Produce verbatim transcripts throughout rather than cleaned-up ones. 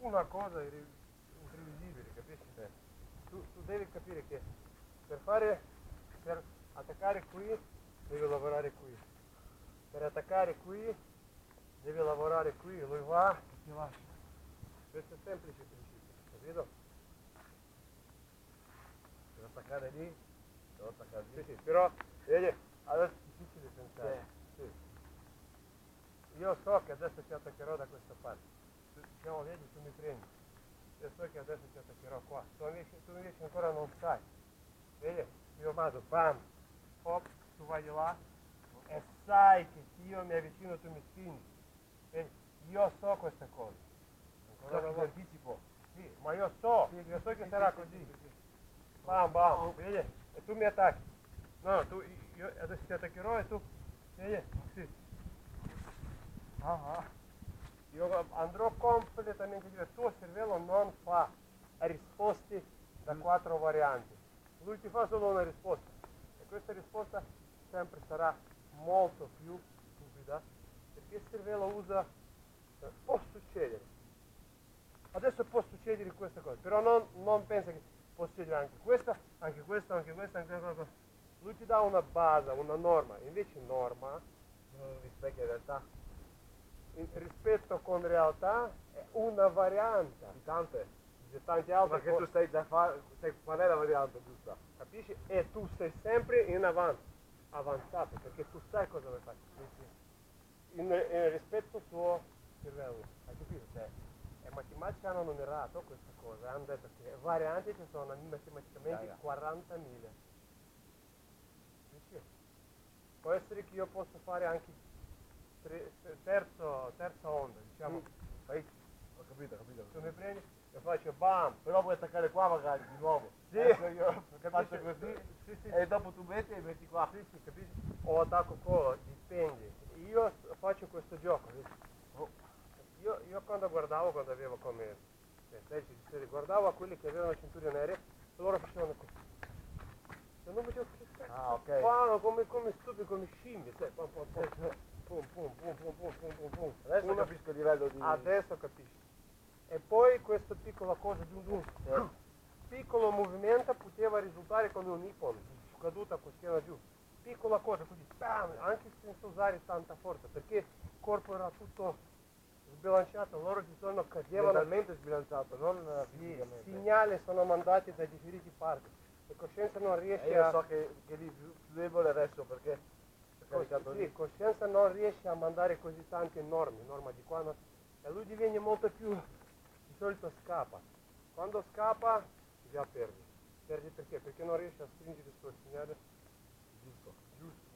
una cosa irri- imprevisibile, capisci? Tu, tu devi capire che per fare, per attaccare qui, devi lavorare qui. Per attaccare qui, devi lavorare qui, lui va e ti lascia. Questo è semplice principio, capito? Devo attaccare lì, devo attaccare lì. Sì, sì, però, vedi, adesso è difficile pensare. Sì. Io so che adesso ti attaccherò da questa parte. Tu, diciamo, vedi, tu mi prendi. Io so che adesso ti attaccherò qua. Tu invece, tu invece ancora non sai. Vedi? Io vado, bam, hop, tu vai di là e sai che se io mi avvicino tu mi spingi. Vedi? Io so questa cosa. Ancora So una che volta. anticipo. Sì, ma io so, io so che sarà così. Bam, bam, vedi? E tu mi attacchi. No, tu, io adesso ti attaccherò e tu, vedi? Sì. Ah, ah. Io andrò completamente diverso. Il tuo cervello non fa risposte da quattro varianti. Lui ti fa solo una risposta. E questa risposta sempre sarà molto più stupida. Perché il cervello usa... Può succedere. Adesso può succedere questa cosa. Però non, non pensa che può succedere anche questa, anche questa, anche questa, anche questa. Lui ti dà una base, una norma. Invece norma Non rispecchia in realtà in rispetto con realtà è una variante di tante. di tante altre Perché tu cose, stai da fare, stai, qual è la variante giusta? capisci? E tu sei sempre in avanti, avanzato, perché tu sai cosa vuoi fare. In, in rispetto al tuo cervello, hai capito? Cioè, è matematica hanno numerato questa cosa, hanno detto che varianti ci sono matematicamente Yeah, yeah. quarantamila. Capisci? Può essere che io possa fare anche tre- terzo, terza onda, diciamo. Fai? Ho capito, ho capito. Tu mi prendi e faccio bam. Però puoi attaccare qua magari di nuovo. Sì. Adesso io Capisci? faccio così Sì, sì. e dopo tu metti e metti qua. Sì, sì, capisci? O attacco qua, dipende. Io faccio questo gioco. Oh. Io, io quando guardavo, quando avevo come sedici diciassette, guardavo a quelli che avevano cinture nere e loro facevano così. Se non facevo così, Ah, ok. fanno come, come stupidi, come scimmie, sai, pum pum pum pum pum pum pum pum pum pum pum. Adesso Uno- capisco il livello di... Adesso capisci. E poi questa piccola cosa, dum dum, Sì. piccolo movimento poteva risultare come un ippon, caduta con schiena giù. Piccola cosa così, bam, anche senza usare tanta forza, perché il corpo era tutto sbilanciato, loro ci sono cadevano. Mentalmente sbilanciato, non Sì, fisicamente. segnali sono mandati da differenti parti. La coscienza non E riesce io a... so che, che lì più, più debole adesso perché ho caricato Sì, lì. coscienza non riesce a mandare così tante norme, norma di qua, no? E lui diviene molto più, di solito scappa. Quando scappa, già perdi. Perdi perché? Perché non riesce a stringere il suo segnale Giusto. giusto.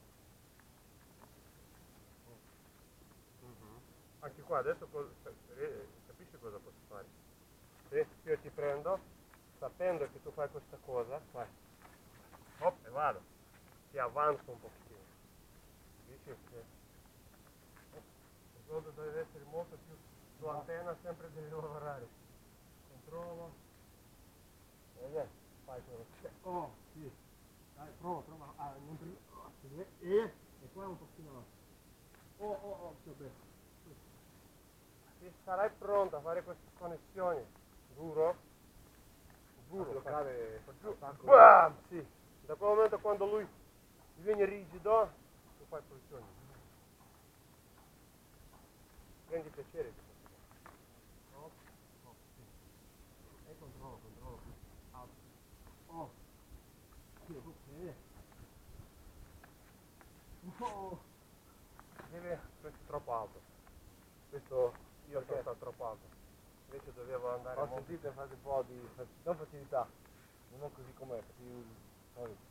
Mhm. Anche qua adesso co- eh, capisci cosa posso fare? Se io ti prendo, sapendo che tu fai questa cosa, fai, hop e vado, ti avanzo un pochettino. Capisci? Che il conto deve essere molto più, l'antenna sempre deve lavorare. Controllo. E fai quello che... Oh, sì. Dai, prova, prova. Ah, non prima. Oh, sì, e, e qua un pochino. Oh, oh, oh, sto bene. Se sarai pronto a fare queste connessioni, duro, duro, bloccare giù, attacco. bam, sì. Da quel momento quando lui diviene rigido, tu fai posizioni. Prendi piacere di questo. Oh, oh, sì. E controllo, controllo. Alto. Oh. Sì, ok. Oh. Deve, questo è troppo alto. Questo Io perché? sono stato troppo alto. Invece dovevo andare Ho molto. sentito fate un po' di non facilità, non così com'è, più solito.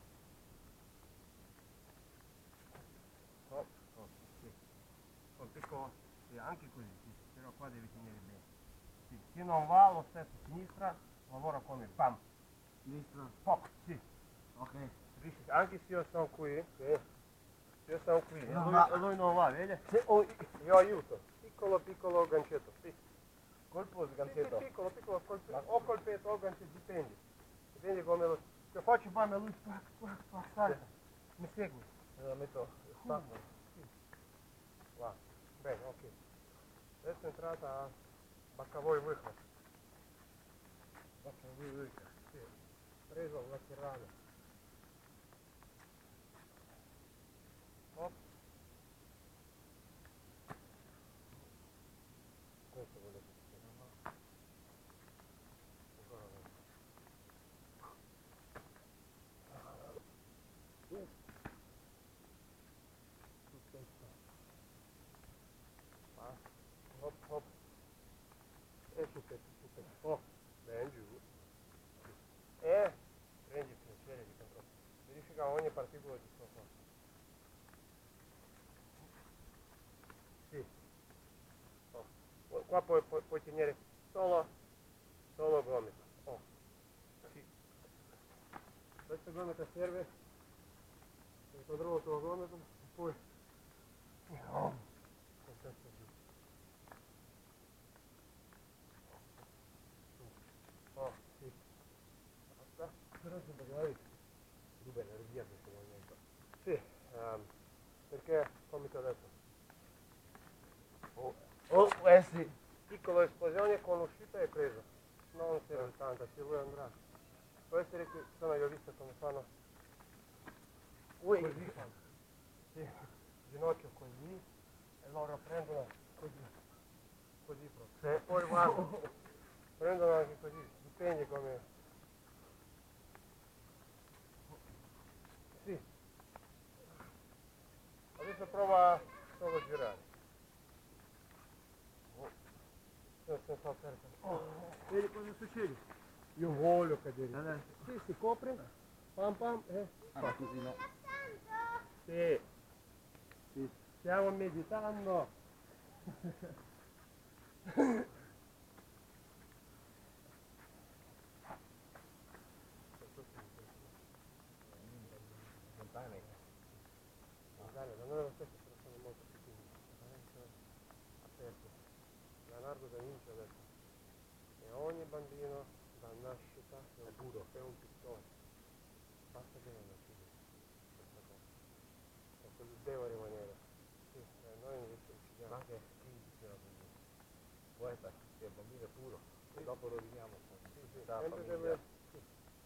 Oh, oh, sì. Oh, piccolo, sì, anche così, sì. Però qua devi tenere bene. Sì. Se non va lo stesso sinistra, lavora come bam. Sinistra. Poc, sì. Ok. Capisci? Anche se io sono qui, sì. Se io sono qui e Non lui, va. e lui non va, vedi? Se, oh, Io aiuto. Piccolo piccolo gancetto, sì. colpo di Sì, gancetto. sì, piccolo, piccolo, colpe- o colpetto o gancetto, dipende. Dipende come lo... Se faccio bam e lui spac, spac, spac, salta. Mi segui? Me la metto spazio. Sì. Wow. Bene, ok. Adesso è entrata a Baccavoi Выход. Faccio lui lui. Sì. Preso una tirana. Hop. Questo vuole che si chiama. Ancora no. Uh. Tutto qua. Hop hop. E su per su per. Oh, ben giù. E prendi il piacere di controllo. Verifica ogni particola di sua forza. Sì. Oh. Qua puoi, puoi, puoi tenere solo, solo gomito. Oh. Sì. Questa gomita serve per controllo il tuo gomito e poi oh. Con questo giù. Oh, sì. Basta. Però se magari ruba energia questo movimento. Sì, um, perché come ti ho detto, Oh, oh, eh sì. piccola esplosione con l'uscita e presa. Non serve tanta, se lui andrà. Può essere che, insomma, io ho visto come fanno. Ui. Così fanno. Sì, ginocchio così e loro prendono così. Così proprio. E poi vanno. Prendono anche così, dipende come. Sì. Adesso prova solo a girare. Oh. Senza saltare. Oh. Vedi cosa succede? Io voglio cadere. Adesso. Sì, si copre. Pam pam. Eh. Ah, così no. Sì. Sì. Stiamo meditando. Lontane. Dai, non è lo stesso, però sono molto più piccoli. Adesso aperti. Leonardo da Vinci ha detto che ogni bambino da nascita è un puro, è un pittore. Basta che non uccidi questa cosa. E così deve rimanere. Sì, e noi invece uccidiamo. Anche chi diceva così. Poeta, che il bambino è puro. Sì. E dopo roviniamo con Sì, sì, tutta la sempre famiglia. deve. Sì.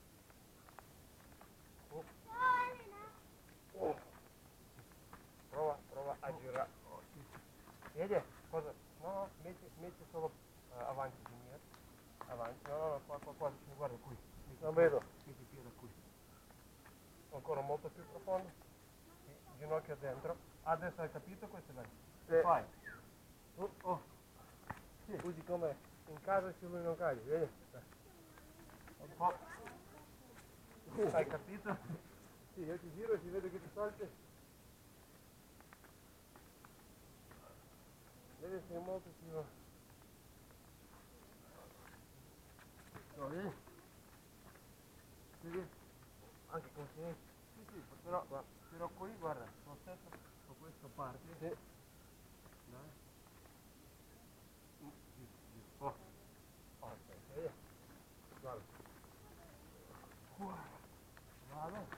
Oh. Oh. Prova, prova a girare. Oh, sì. Vedi? Cosa? No, no, metti, metti solo uh, avanti di me. Avanti. No, no, no, qua, qua, qua, vicino, guarda qui. Metti Non piede, vedo. metti piede qui. Ancora molto più profondo. Sì, ginocchio dentro. Adesso hai capito questo? Dai. Sì. Fai. Oh, oh. Sì. Usi come? In caso se lui non cade, vedi? Oh. Hai capito? Sì, io ti giro e si vede che ti salti. Deve essere molto più. No, vedi? Vedi? Anche con sinistra. Sì, sì, però, però qui guarda, lo stesso, con questo parte. Sì. Dai. Giù, giù. Oh. Ok, vedi? Guarda. Vado.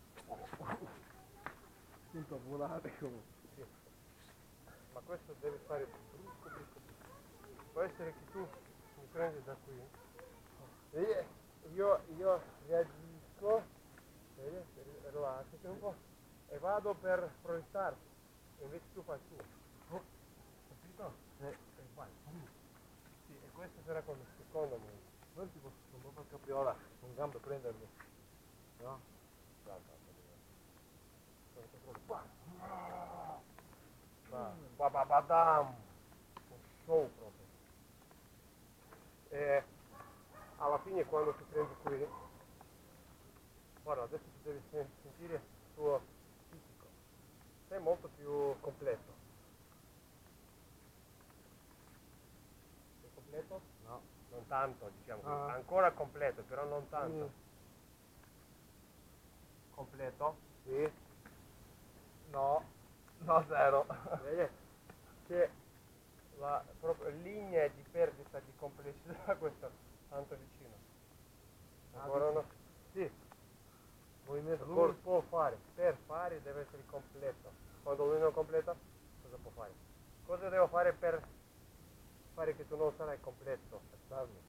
Sento volare come. Sì. Ma questo deve fare brusco, brusco, brusco. Può essere che tu mi prendi da qui. Vedi? Io, io reagisco, vedi? Rilassati un po'. E vado per proiettarti. E invece tu fai tu. Oh. Capito? Sì. E vai. Sì, e questo sarà come secondo me. Non ti posso come una capriola con gambe prendermi. No? Guarda, Ba ba ba dam. Un show proprio. E alla fine quando ti prendi qui, guarda, adesso ti devi sen- sentire il tuo fisico. Sei molto più completo. Sei completo? no. Non tanto, diciamo. Ah. Ancora completo, però non tanto. Mm. Completo? Sì. No. No, zero. Vedi? C'è la proprio linea di perdita di complessità, questo tanto vicino. Ancora Ah, no? Sì. Movimento Lui corto. può fare, per fare deve essere completo. Quando lui non completa, cosa può fare? Cosa devo fare per fare che tu non sarai completo?